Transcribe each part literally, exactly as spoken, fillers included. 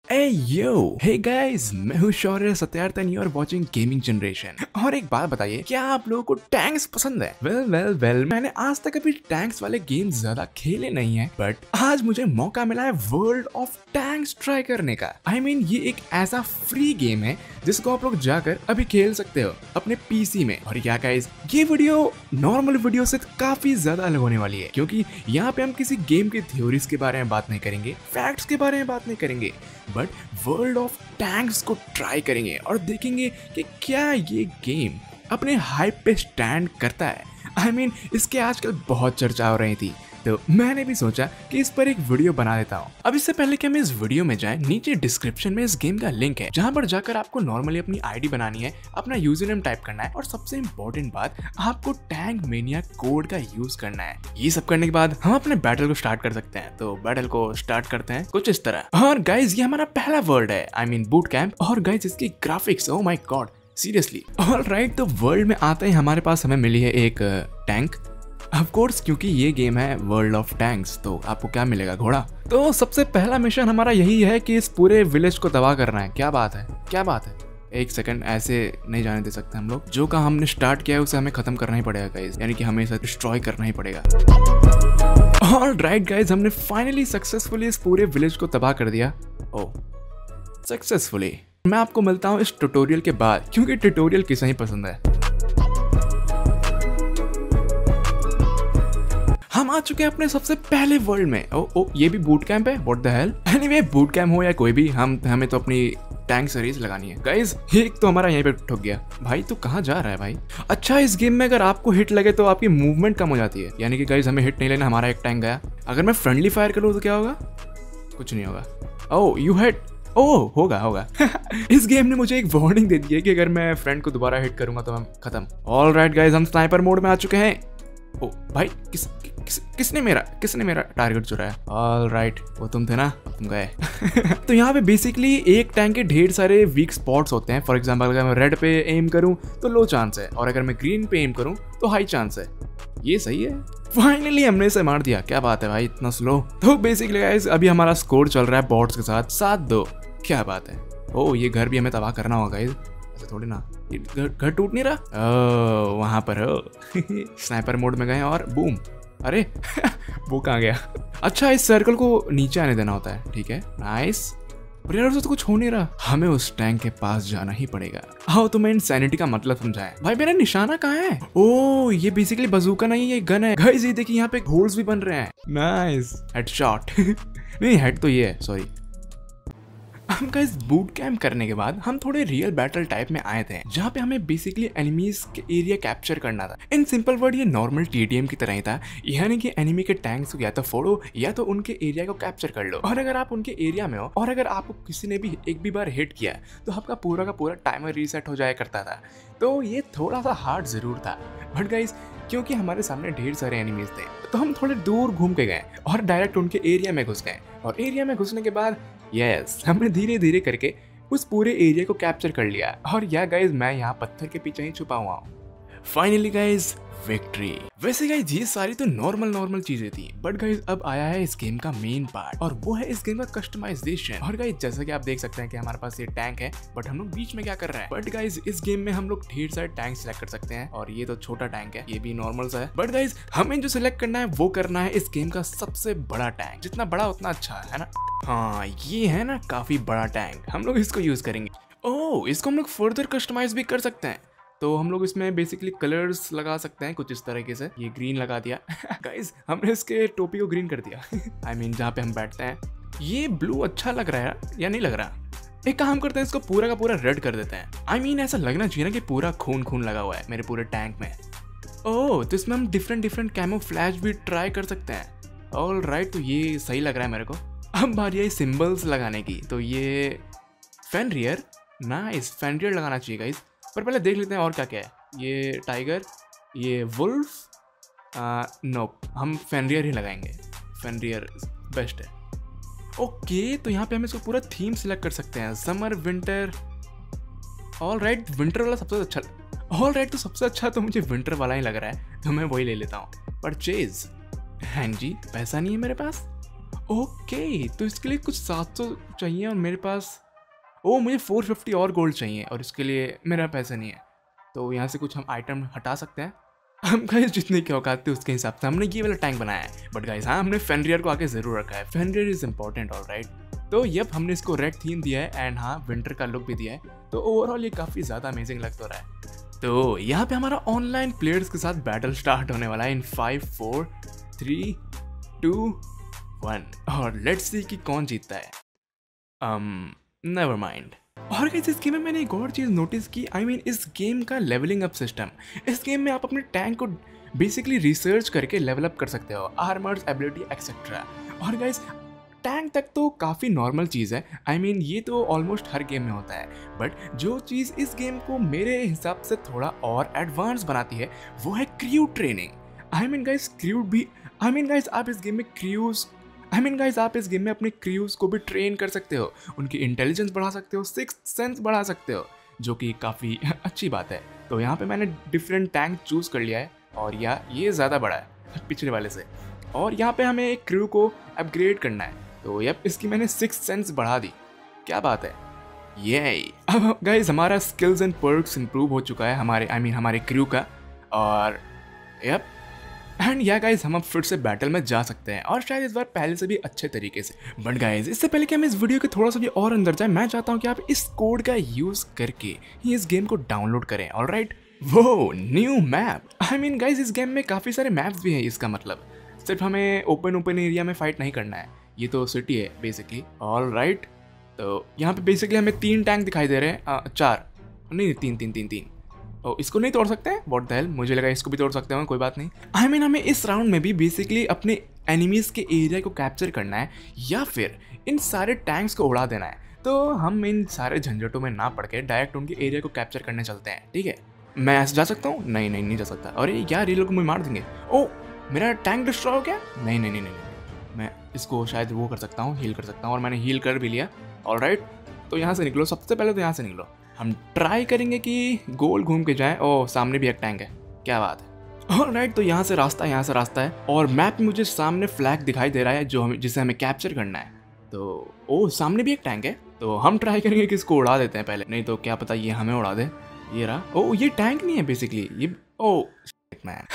Hey yo, hey guys, मैं हूँ Shaurya Satyarth and you are watching gaming generation. और एक बात बताइए, क्या आप लोगों को टैंक्स पसंद है? वेल वेल वेल मैंने आज तक अभी टैंक्स वाले गेम्स ज्यादा खेले नहीं है, बट आज मुझे मौका मिला है वर्ल्ड ऑफ टैंक्स ट्राई करने का। आई I मीन mean, ये एक ऐसा फ्री गेम है जिसको आप लोग जाकर अभी खेल सकते हो अपने पीसी में। और क्या गाइस, ये वीडियो नॉर्मल वीडियो से काफी ज्यादा अलग होने वाली है, क्योंकि यहाँ पे हम किसी गेम की थ्योरीज के बारे में बात नहीं करेंगे, फैक्ट्स के बारे में बात नहीं करेंगे, बट वर्ल्ड ऑफ टैंक्स को ट्राई करेंगे और देखेंगे कि क्या ये गेम अपने हाइप पे स्टैंड करता है। आई I मीन mean, इसके आजकल बहुत चर्चा हो रही थी, तो मैंने भी सोचा कि इस पर एक वीडियो बना देता हूँ। अब इससे पहले कि हम इस वीडियो में जाएं, नीचे डिस्क्रिप्शन में इस गेम का लिंक है, जहाँ पर जाकर आपको नॉर्मली अपनी आईडी बनानी है, अपना यूजर नेम टाइप करना है और सबसे इम्पोर्टेंट बात, आपको टैंक मेनिया कोड का यूज करना है। ये सब करने के बाद हम अपने बैटल को स्टार्ट कर सकते हैं। तो बैटल को स्टार्ट करते हैं कुछ इस तरह। और गाइज, ये हमारा पहला वर्ल्ड है, आई मीन बूट कैंप। और गाइज, इसकी graphics, oh my god, seriously. Alright, तो वर्ल्ड में आते ही हमारे पास हमें मिली है एक टैंक। ऑफ कोर्स, क्योंकि ये गेम है वर्ल्ड ऑफ टैंक्स, तो आपको क्या मिलेगा? घोड़ा। तो सबसे पहला मिशन हमारा यही है कि इस पूरे विलेज को तबाह करना है। क्या बात है, क्या बात है। एक सेकंड, ऐसे नहीं जाने दे सकते हम लोग। जो काम हमने स्टार्ट किया है उसे हमें खत्म करना ही पड़ेगा गाइस, यानी कि हमें इसे डिस्ट्रॉय करना ही पड़ेगा। ऑलराइट गाइस, हमने फाइनली सक्सेसफुली इस पूरे विलेज को तबाह कर दिया। Oh, successfully. मैं आपको मिलता हूँ इस ट्यूटोरियल के बाद, क्योंकि ट्यूटोरियल किसे ही पसंद है। हम आ चुके हैं अपने सबसे पहले वर्ल्ड में। ओ ओ ये भी बूट कैंप है, what the hell. Anyway, boot camp हो या कोई भी, हम हमें तो अपनी टैंक सीरीज लगानी है। गाइस, एक तो हमारा यहीं पे ठुक गया। भाई तू कहाँ जा रहा है भाई? अच्छा, इस गेम में अगर आपको हिट लगे तो आपकी मूवमेंट कम हो जाती है, यानी कि गाइस हमें हिट नहीं लेना। हमारा एक टैंक गया। अगर मैं फ्रेंडली फायर करूँ तो क्या होगा? कुछ नहीं होगा। ओह यू हिट, ओह होगा होगा। इस गेम ने मुझे एक वार्निंग दे दी है कि अगर मैं फ्रेंड को दोबारा हिट करूंगा तो हम खत्म। ऑलराइट गाइस, हम स्नाइपर मोड में आ चुके हैं। ओ भाई, किस, किस किसने मेरा किसने मेरा टारगेट चुराया? ऑलराइट, वो तुम थे ना, तुम गए। तो यहाँ पे बेसिकली एक टैंक के ढेर सारे वीक स्पॉट्स होते हैं। फॉर एग्जांपल, अगर मैं रेड पे एम करूं तो लो चांस है, और अगर मैं ग्रीन पे एम करूं तो हाई चांस है। ये सही है। फाइनली हमने इसे मार दिया। क्या बात है भाई, इतना स्लो। तो बेसिकली गाइस, अभी हमारा स्कोर चल रहा है बॉट्स के साथ सात दो। क्या बात है। ओ, ये घर भी हमें तबाह करना होगा गाइस, ऐसे थोड़ी ना। घर घर टूट नहीं रहा। ओह, वहां पर हो। स्नाइपर मोड में गए और बूम। अरे वो कहाँ गया? अच्छा, इस सर्कल को नीचे आने देना होता है, ठीक है, नाइस। यार उससे तो कुछ हो नहीं रहा, हमें उस टैंक के पास जाना ही पड़ेगा। आओ तुम्हें इनसैनिटी का मतलब समझाएं। भाई मेरा निशाना कहाँ है? ओ, ये बेसिकली बजूका नहीं, ये गन है। गाइस, ये देखिए यहाँ पे होल्स भी बन रहे हैं। Nice headshot. नहीं, हेड तो ये है, सॉरी। हम गाइस बूट कैंप करने के बाद हम थोड़े रियल बैटल टाइप में आए थे, जहाँ पे हमें बेसिकली एनिमीज के एरिया कैप्चर करना था। इन सिंपल वर्ड, ये नॉर्मल टीडीएम की तरह ही था, यानी कि एनिमी के टैंक्स को या तो फोड़ो या तो उनके एरिया को कैप्चर कर लो। और अगर आप उनके एरिया में हो और अगर आपको किसी ने भी एक भी बार हिट किया तो आपका पूरा का पूरा टाइमर रीसेट हो जाया करता था। तो ये थोड़ा सा हार्ड जरूर था, बट गाइस क्योंकि हमारे सामने ढेर सारे एनिमीज थे तो हम थोड़े दूर घूम के गए और डायरेक्ट उनके एरिया में घुस गए। और एरिया में घुसने के बाद यस, हमने धीरे धीरे करके उस पूरे एरिया को कैप्चर कर लिया। और या गाइज, मैं यहाँ पत्थर के पीछे ही छुपा हुआ हूँ। Finally guys, victory. वैसे गाइज ये सारी तो नॉर्मल नॉर्मल चीजें थी, बट गाइज अब आया है इस गेम का मेन पार्ट, और वो है इस गेम का कस्टमाइजेशन। और गाइज जैसा कि आप देख सकते हैं कि हमारे पास ये टैंक है, बट हम लोग बीच में क्या कर रहे हैं? बट गाइज इस गेम में हम लोग ढेर सारे टैंक सिलेक्ट कर सकते हैं, और ये तो छोटा टैंक है, ये भी नॉर्मल सा है। बट गाइज हमें जो सिलेक्ट करना है वो करना है इस गेम का सबसे बड़ा टैंक। जितना बड़ा उतना अच्छा है ना। हाँ, ये है ना काफी बड़ा टैंक, हम लोग इसको यूज करेंगे। ओह, इसको हम लोग फर्दर कस्टमाइज भी कर सकते हैं। तो हम लोग इसमें बेसिकली कलर्स लगा सकते हैं कुछ इस तरीके से। ये ग्रीन लगा दिया। गाइस, हमने इसके टोपी को ग्रीन कर दिया। आई मीन जहाँ पे हम बैठते हैं। ये ब्लू अच्छा लग रहा है या नहीं लग रहा? एक काम करते हैं, इसको पूरा का पूरा रेड कर देते हैं। आई मीन ऐसा लगना चाहिए ना कि पूरा खून खून लगा हुआ है मेरे पूरे टैंक में। ओह, तो इसमें हम डिफरेंट डिफरेंट कैमोफ्लैज भी ट्राई कर सकते हैं। ऑल राइट, तो ये सही लग रहा है मेरे को। अब बारी आई सिंबल्स लगाने की। तो ये फेनरियर, नाइस, फेनरियर लगाना चाहिए गाइस। पर पहले देख लेते हैं और क्या क्या है। ये टाइगर, ये वुल्फ, नो, हम फेनरियर ही लगाएंगे। फेनरियर बेस्ट है। ओके, तो यहाँ पे हम इसको पूरा थीम सिलेक्ट कर सकते हैं, summer, winter. All right, winter वाला सबसे अच्छा। ऑल राइट, तो सबसे अच्छा तो मुझे विंटर वाला ही लग रहा है, तो मैं वही ले लेता हूँ। परचेज, हाँ जी, पैसा नहीं है मेरे पास। ओके, तो इसके लिए कुछ सात सौ चाहिए और मेरे पास, ओ मुझे चार सौ पचास और गोल्ड चाहिए और इसके लिए मेरा पैसा नहीं है। तो यहाँ से कुछ हम आइटम हटा सकते हैं। हम गाइस जितने की औकात थे उसके हिसाब से हमने ये वाला टैंक बनाया है। बट गाइस हाँ, हमने फेनरियर को आगे जरूर रखा है। Fenrir is important, alright. तो यप, हमने इसको रेड थीम दिया है एंड हाँ विंटर का लुक भी दिया है। तो ओवरऑल ये काफ़ी ज़्यादा अमेजिंग लग तो रहा है। तो यहाँ पे हमारा ऑनलाइन प्लेयर्स के साथ बैटल स्टार्ट होने वाला है in five four three two one, और लेट्स सी कि कौन जीतता है। um, never mind. और गाइस इस गेम में मैंने एक और चीज़ नोटिस की, आई I मीन mean, इस गेम का लेवलिंग अप सिस्टम। इस गेम में आप अपने टैंक को बेसिकली रिसर्च करके लेवल अप कर सकते हो, आर्मर्स, एबिलिटी एक्सेट्रा। और गाइस टैंक तक तो काफ़ी नॉर्मल चीज़ है, आई I मीन mean, ये तो ऑलमोस्ट हर गेम में होता है। बट जो चीज़ इस गेम को मेरे हिसाब से थोड़ा और एडवांस बनाती है वो है crew training. I mean guys crew भी आई मीन गाइस आप इस गेम में क्रूज आई मीन गाइस आप इस गेम में अपने क्रूज को भी ट्रेन कर सकते हो, उनकी इंटेलिजेंस बढ़ा सकते हो, सिक्स्थ सेंस बढ़ा सकते हो, जो कि काफ़ी अच्छी बात है। तो यहाँ पे मैंने डिफरेंट टैंक चूज़ कर लिया है और या ये ज़्यादा बड़ा है पिछले वाले से। और यहाँ पे हमें एक क्रू को अपग्रेड करना है, तो यप इसकी मैंने सिक्स्थ सेंस बढ़ा दी। क्या बात है, ये अब गाइस हमारा स्किल्स एंड पर्क्स इंप्रूव हो चुका है हमारे आई I मीन mean, हमारे क्रू का। और यप एंड या गाइज हम अब फिर से बैटल में जा सकते हैं, और शायद इस बार पहले से भी अच्छे तरीके से। बट गाइज इससे पहले कि हम इस वीडियो के थोड़ा सा भी और अंदर जाए, मैं चाहता हूँ कि आप इस कोड का यूज करके ही इस गेम को डाउनलोड करें। ऑलराइट, वो new map, I mean guys इस गेम में काफ़ी सारे मैप्स भी हैं। इसका मतलब सिर्फ हमें ओपन ओपन एरिया में फाइट नहीं करना है, ये तो सिटी है बेसिकली। ऑलराइट, तो यहाँ पे बेसिकली हमें तीन टैंक दिखाई दे रहे हैं, आ, चार नहीं तीन तीन तीन तीन ओ, इसको नहीं तोड़ सकते हैं, व्हाट द हेल, मुझे लगा इसको भी तोड़ सकते हैं, कोई बात नहीं। आई I मीन mean, हमें इस राउंड में भी बेसिकली अपने एनिमीज के एरिया को कैप्चर करना है या फिर इन सारे टैंक्स को उड़ा देना है। तो हम इन सारे झंझटों में ना पड़ के डायरेक्ट उनके एरिया को कैप्चर करने चलते हैं, ठीक है। मैं ऐसे जा सकता हूँ? नहीं नहीं नहीं जा सकता। अरे यार ये लोग मुझे मार देंगे। ओ मेरा टैंक डिस्ट्रॉय हो गया। नहीं नहीं नहीं नहीं मैं इसको शायद वो कर सकता हूँ, हील कर सकता हूँ, और मैंने हील कर भी लिया। ऑलराइट, तो यहाँ से निकलो, सबसे पहले तो यहाँ से निकलो। हम ट्राई करेंगे कि गोल घूम के जाएं। ओ सामने भी एक टैंक है, क्या बात है। ऑलराइट, तो यहाँ से रास्ता यहाँ से रास्ता है, और मैप में मुझे सामने फ्लैग दिखाई दे रहा है जो हमें जिसे हमें कैप्चर करना है। तो ओ सामने भी एक टैंक है, तो हम ट्राई करेंगे कि इसको उड़ा देते हैं पहले, नहीं तो क्या पता ये हमें उड़ा दे। ये रहा। ओ ये टैंक नहीं है बेसिकली, ये ओ मैन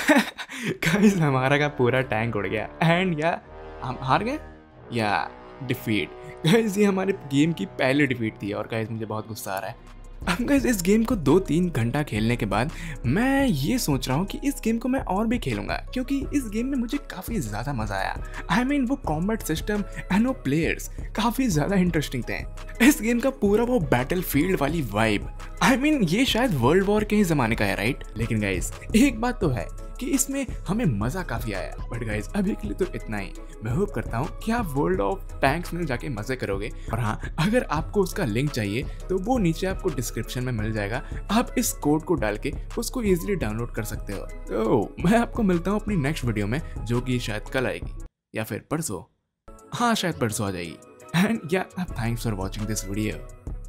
गाइस हमारा का पूरा टैंक उड़ गया एंड या हम हार गए या डिफीट। गाइस ये हमारे गेम की पहली डिफीट थी, और गाइस मुझे बहुत गुस्सा आ रहा है। अब गाइस इस गेम को दो तीन घंटा खेलने के बाद मैं ये सोच रहा हूँ कि इस गेम को मैं और भी खेलूंगा, क्योंकि इस गेम में मुझे काफ़ी ज़्यादा मज़ा आया। आई मीन वो कॉम्बैट सिस्टम एंड वो प्लेयर्स काफ़ी ज़्यादा इंटरेस्टिंग थे। इस गेम का पूरा वो बैटल फील्ड वाली वाइब, आई मीन ये शायद वर्ल्ड वॉर के ही ज़माने का है, राइट। लेकिन गाइस एक बात तो है कि इसमें हमें मज़ा काफ़ी आया। बट गाइज अभी के लिए तो इतना ही। मैं होप करता हूँ कि आप वर्ल्ड ऑफ टैंक्स में जाके मज़े करोगे, और हाँ अगर आपको उसका लिंक चाहिए तो वो नीचे आपको डिस्क्रिप्शन में मिल जाएगा। आप इस कोड को डाल के उसको ईजिली डाउनलोड कर सकते हो। तो मैं आपको मिलता हूँ अपनी नेक्स्ट वीडियो में, जो कि शायद कल आएगी या फिर परसों। हाँ शायद परसों आ जाएगी। एंड या thanks for watching this video.